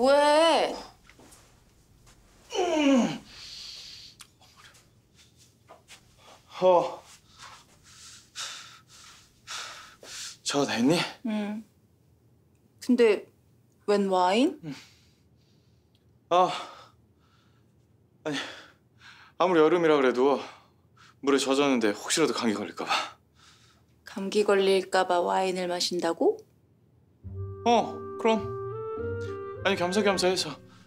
뭐해? 저거 다 했니? 응. 근데 웬 와인? 아니 아무리 여름이라 그래도 물에 젖었는데 혹시라도 감기 걸릴까 봐. 감기 걸릴까 봐 와인을 마신다고? 그럼. 아니 겸사겸사 해서.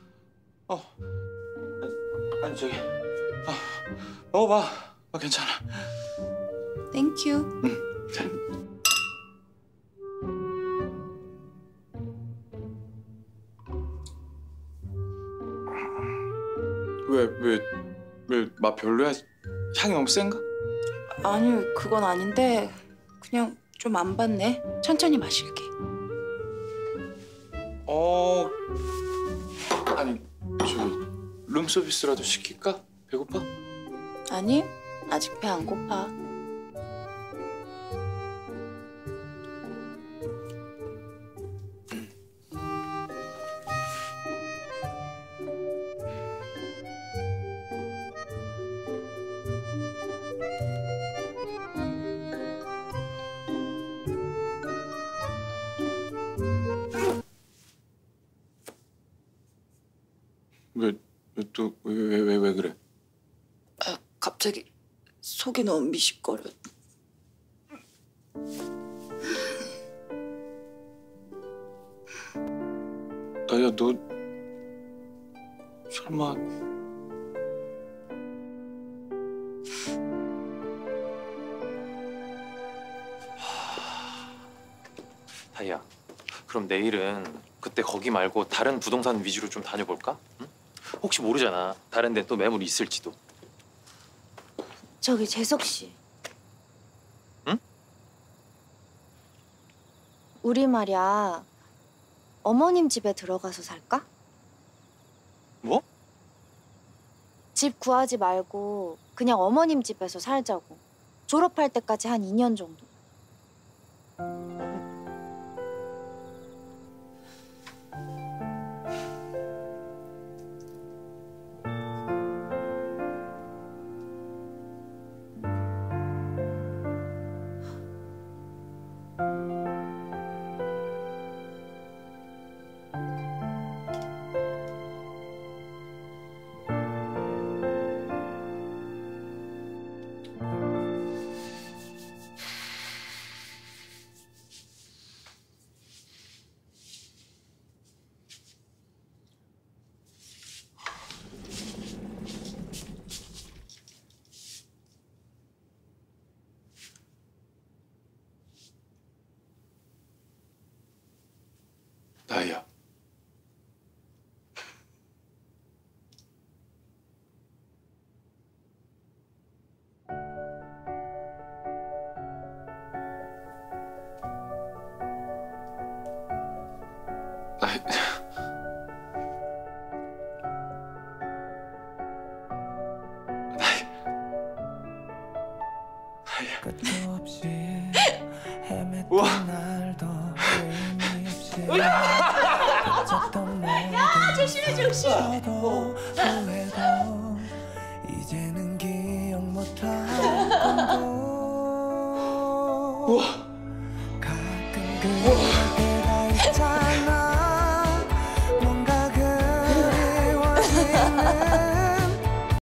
아니 저기. 먹어봐. 괜찮아. 땡큐. 자. 왜 맛 별로야? 향이 너무 센가? 아니, 그건 아닌데 그냥 좀 안 받네. 천천히 마실게. 아니 저기 룸서비스라도 시킬까? 배고파? 아니, 아직 배 안 고파. 왜 그래? 갑자기 속이 너무 미식거려. 나야 너 설마 다희야, 그럼 내일은 그때 거기 말고 다른 부동산 위주로 좀 다녀볼까? 응? 혹시 모르잖아. 다른 데 또 매물이 있을지도. 저기 재석 씨. 응? 우리 말이야. 어머님 집에 들어가서 살까? 뭐? 집 구하지 말고 그냥 어머님 집에서 살자고. 졸업할 때까지 한 2년 정도. 다희야. 우와. 야, 조심해, 조심. 이제는 기억 못할 우와. 가끔